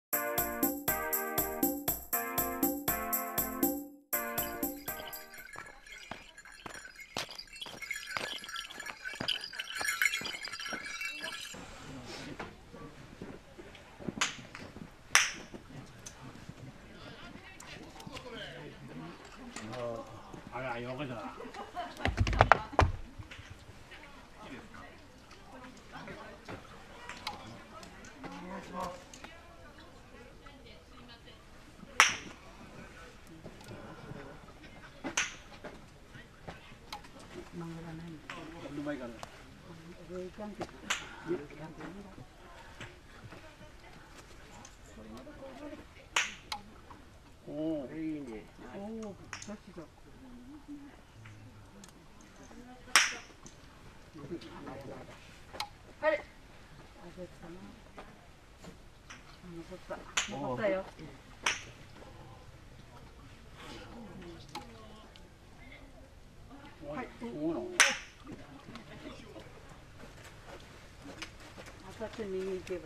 あら、よかった。おお、いいね。おお、確か。 はい。残ったよ。 はい。おお。 当たって右行けばいい。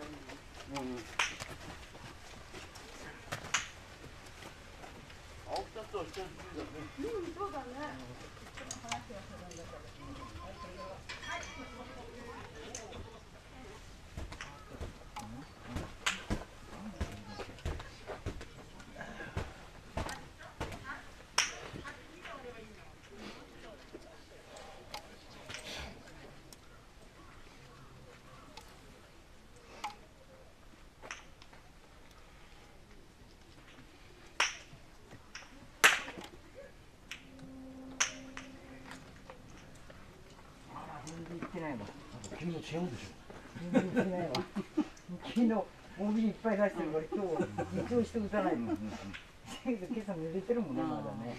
青木さんとは一緒にそうだね。 君の違うでしょ。 全然違うわ。昨日帯いっぱい出してるから今日一応して打たないの。だけど今朝濡れてるもんねまだね。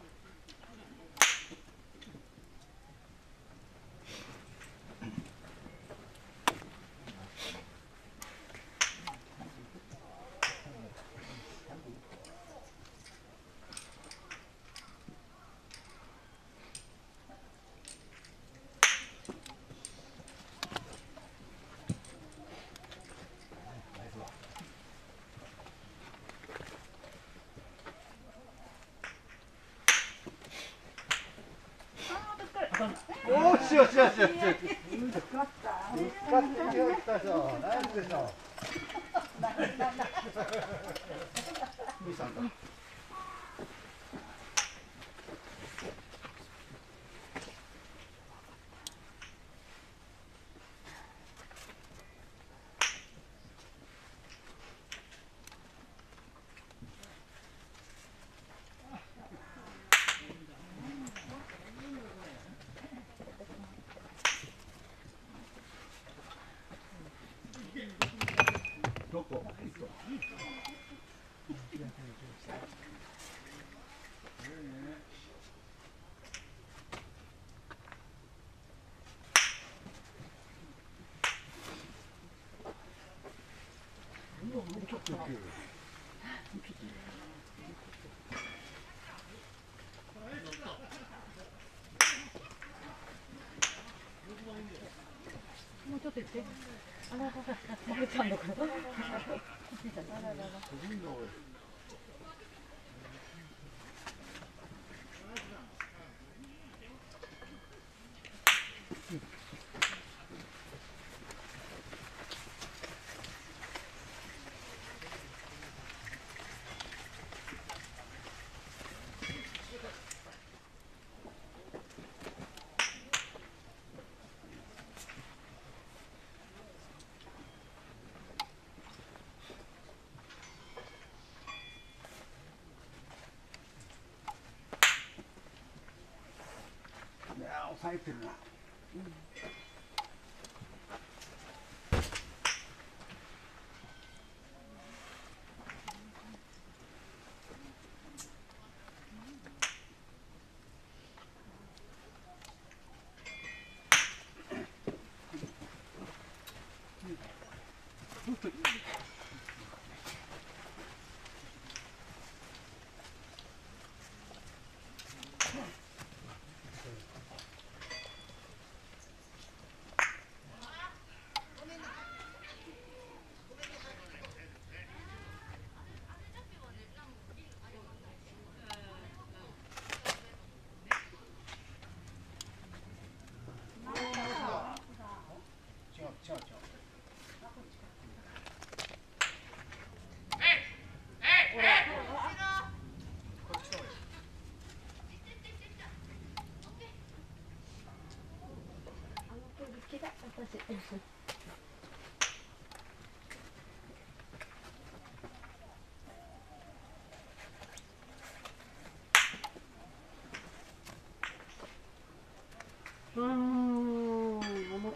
おーしよしよしよし。ぶつかってよったでしょ。ナイスでしょ。ミさんだ。どこ？ もうちょっと行って。あららら、丸ちゃんだから。 抑えてるな。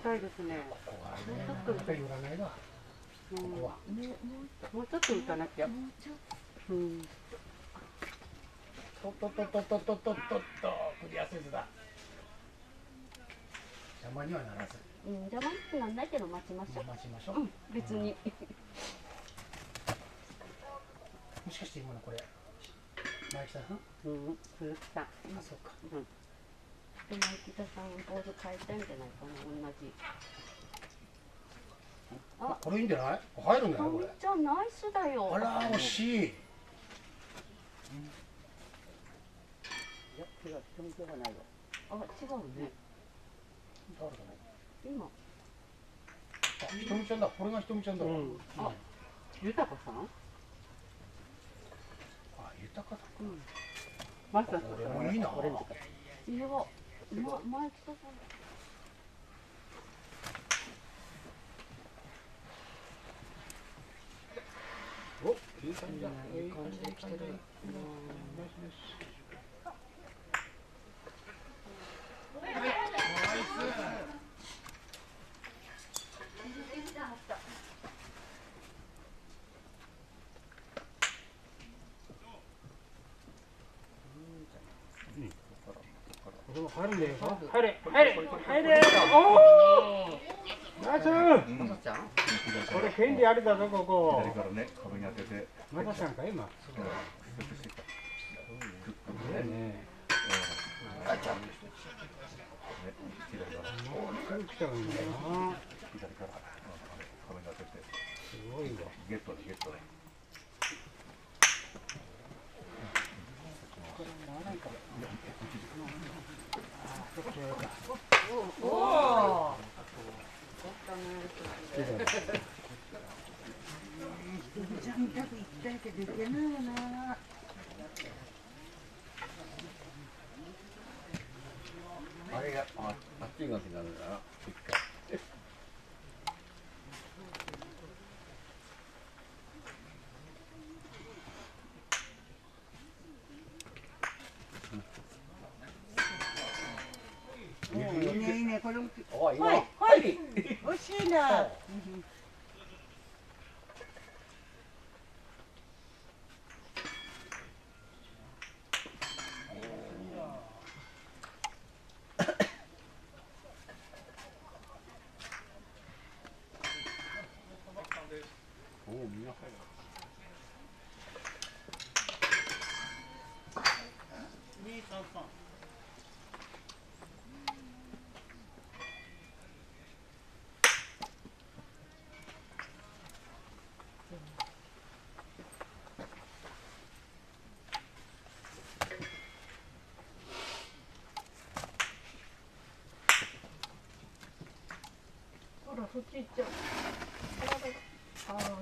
たいですね。 ここはね、なんか寄らないな。ここは。 もうちょっと打たなきゃ。うん。 とっとっとっとっとっとっとっと、クリアせずだ。邪魔にはならず。 邪魔になんないけど待ちましょう。 待ちましょう。 別に。 もしかして今のこれ、前北さん？ 鈴木さん。 あ、そうか。 前北さんボール変えたんじゃないかな、同じ。 あ、これいいんじゃない？入るんじゃないこれ？ じゃあナイスだよ。 あら、惜しい。 いや、違う、人じゃないわ。 あ、違うね。 誰だね。 今。 あ、ひとみちゃんだ。これがひとみちゃんだわ。 あ、豊さん？ あ、豊かだ。 マスターこれもいいな。 いや、前北さん。 お、いい感じだ。 いい感じで来てる。 入るんだよ。 入れ入れおおナイスこれ権利ありだぞここ左からね、壁に当ててまたしたんか今ねえ左からすぐ来たんだよな左から壁に当ててすごいわゲットでゲットでおお。じゃんたく行きたいけど行けないよな。 あれがあっちがきなんだな一回いいねいいねこれも。 お、いいな。 はいはい。惜しいな。 おおみんな入るほら、そっち行っちゃう。あら。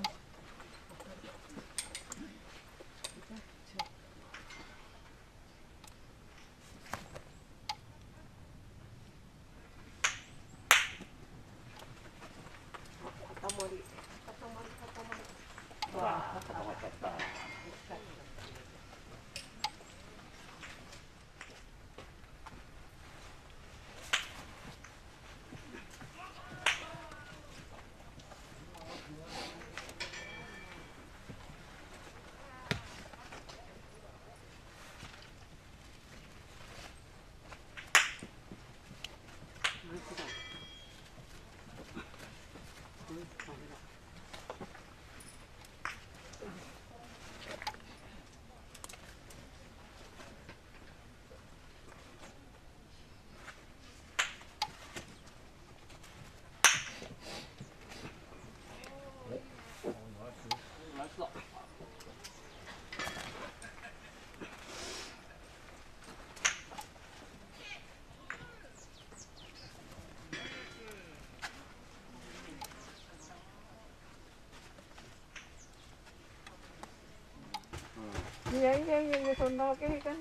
いやいやいやいや、そんなわけにいかない。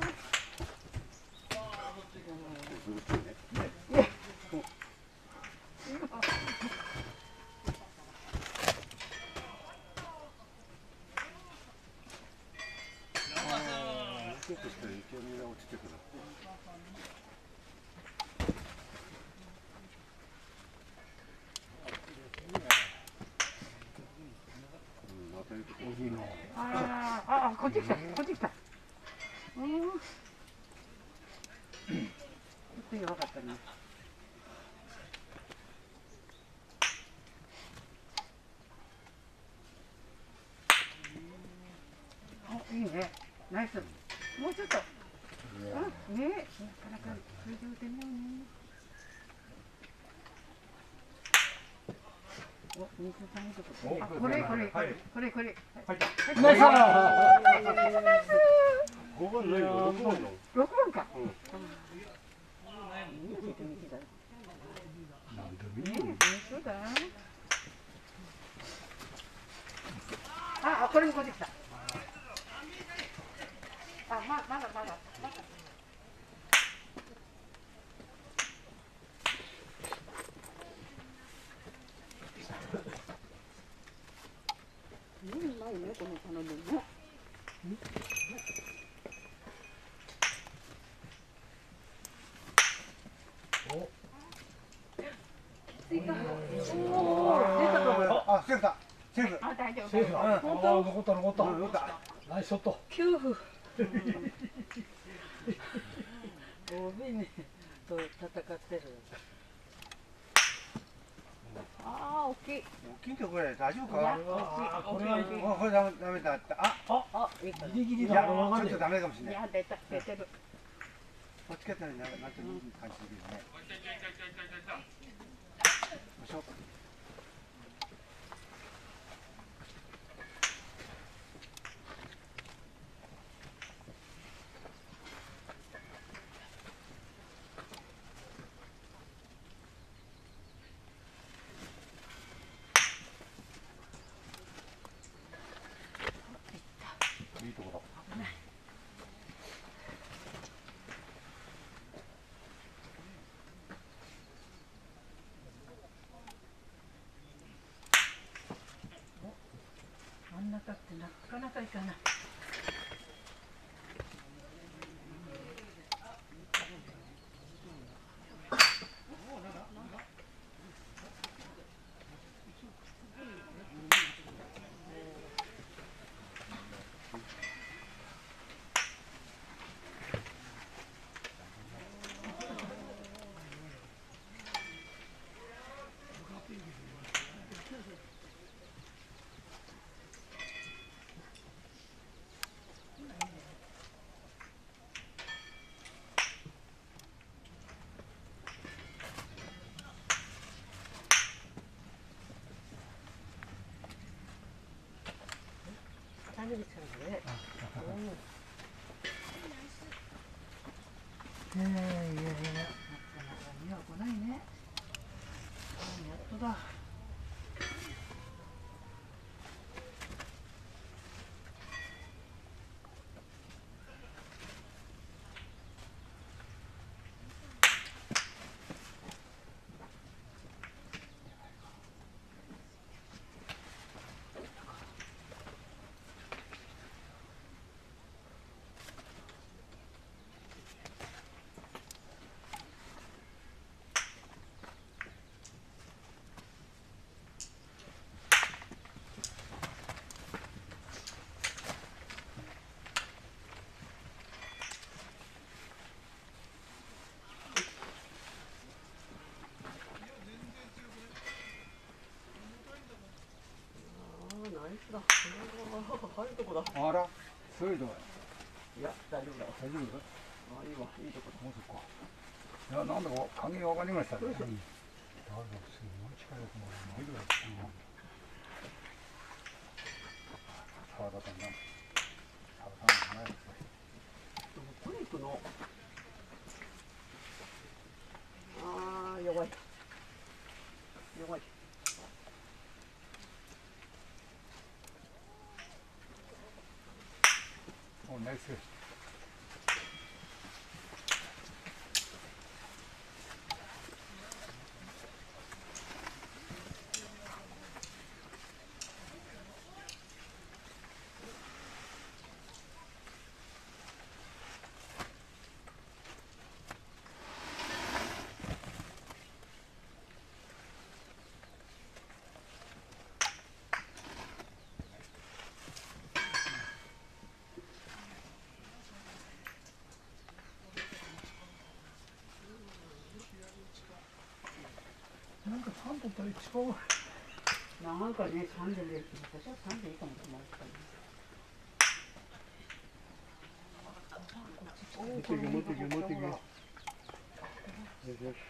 ちょっとした勢いが落ちてくるおじの。 こっち来た、こっち来た。ちょっと弱かったね。いいね。ナイス。もうちょっと。ねえ、なかなかそれで打てないね。お、水さんいいとこ。これ。 ナイス。 5番ないよ、6番の。 6番か。そうだ。これもこっち来た。まだ。うまいね、この頼みね。 あ、セーフだ。セーフ。 大丈夫。 セーフだ。残った。ナイスショット。 9分。帯ねと戦ってる。大きい。 大きいとこれ大丈夫か？ これはこれダメだった。 ギリギリいや、 だ。 ちょっとダメかもしれない。 いや、出てる。 こっちかったらなんといい感じするけどね。よいしょ。いいところ。 真ん中ってなかなかいかない。 谷口さんね。 いや、なかなかには来ないね。やっとだ。 ナイスだ。入るとこだ。 あら、そういうとこ。 いや、大丈夫だ。 大丈夫？ いいわ、いいとこだ。 もうそっか。いや、なんだか加減が分かりましたね。だからすごい力がこもるの。沢田さんな。沢田さんないですね。 どこに行くの？弱い。弱い。 お、ナイス。 なんかね、3で売れるけど、私は3でいいかもと思ったね。 持っていけ持っていけ持っていけ。よしよし。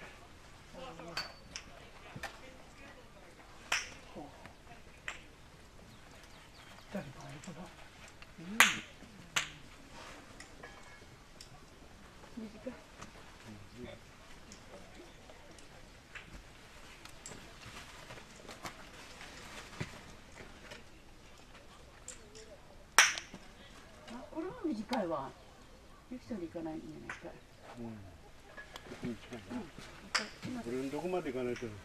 これは短いわ。ゆきさんで行かないんじゃないか。 うん。近いな。これのどこまで行かないと。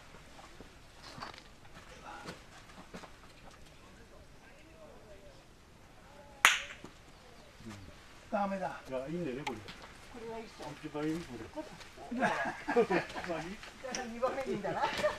ダメだ。 いや、いいんだよね、これ。 これはいいっすよ。 一番いい、これ。 2番目でいいんだな。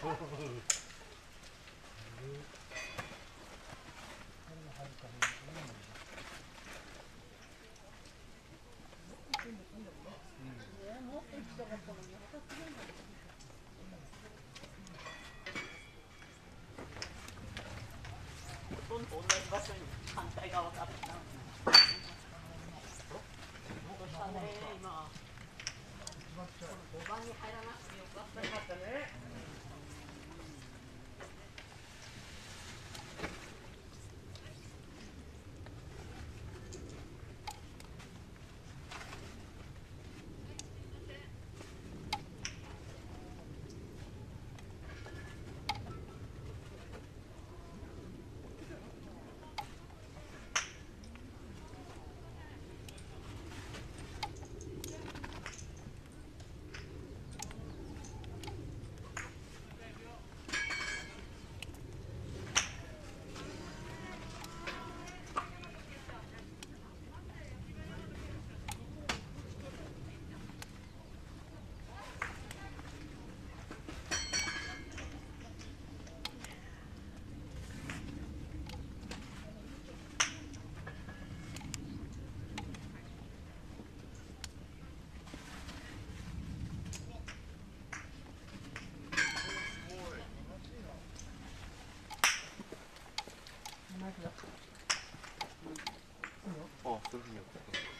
あ、そういうふうにやった。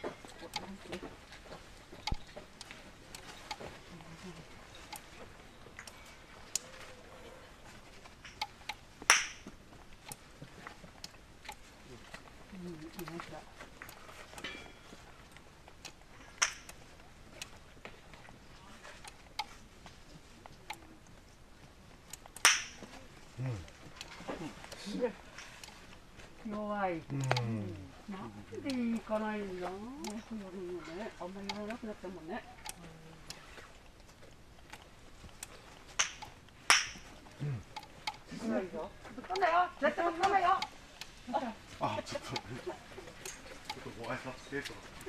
弱い。 うん。 なんで行かないんだ。もうそういうのね、あんまりやらなくなったもんね。ないよ。ぶっ飛んだよ。絶対ぶっ飛んだよ。 あ、ちょっとご挨拶してと。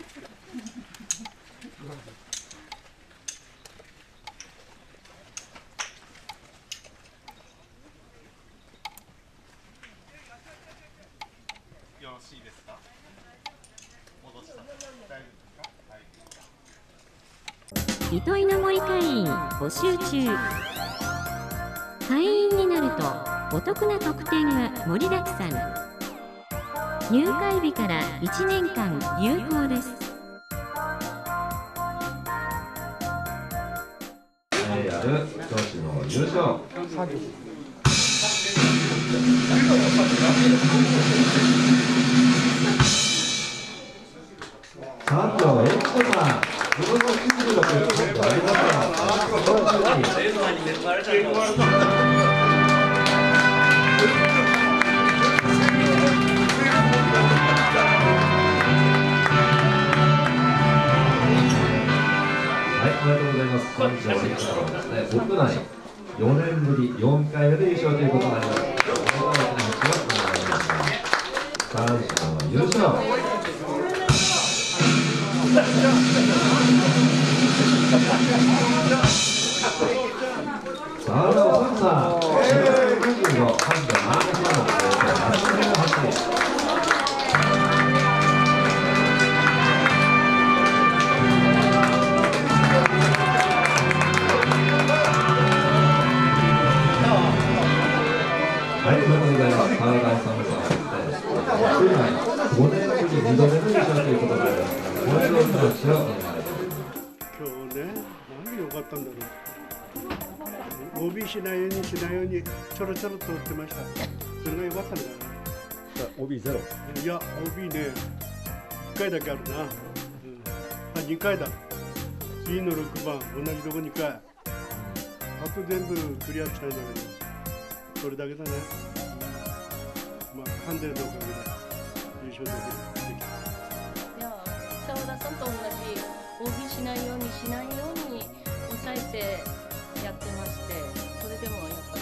よろしいですか。戻した。大丈夫ですか。はい。 糸井の森会員募集中。会員になるとお得な特典が盛りだくさん。入会日から1年間有効です。 栄えある女子の優勝。三条エクトさん、自分の出力がちょっとありますか。はい、おめでとうございます。三条エクトさんですね、国内4年ぶり4回目で優勝ということになります。三条の優勝。さあ、おさんさん、45の三条マーケさんの88位。 5年ぶり2度目の優勝ということになります。おめでとうございます。 今日ね、何が良かったんだろう。帯しないようにちょろちょろと打ってました。それが良かったんだな。 帯ゼロ。 いや、帯ね、1回だけあるな。2回だ。次の6番、同じとこ2回。あと全部クリアしたいんだけど、それだけだね。まあ、ハンデのおかげで優勝できいや、澤田さんと同じ OB しないように抑えてやってまして、それでもやっぱ